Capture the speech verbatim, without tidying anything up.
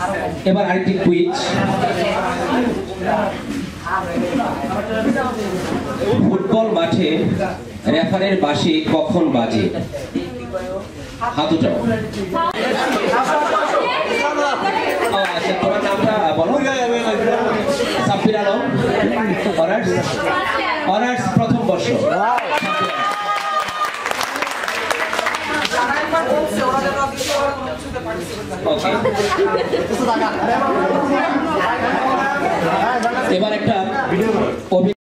এবার আরেকটি quiz. Football মাঠে রেফারের বাঁশি কখন বাজে? হাত উঠাও। আচ্ছা, তোমার নামটা বলো। সাব্বির আলম, অনার্স অনার্স প্রথম বর্ষ। এবার একটা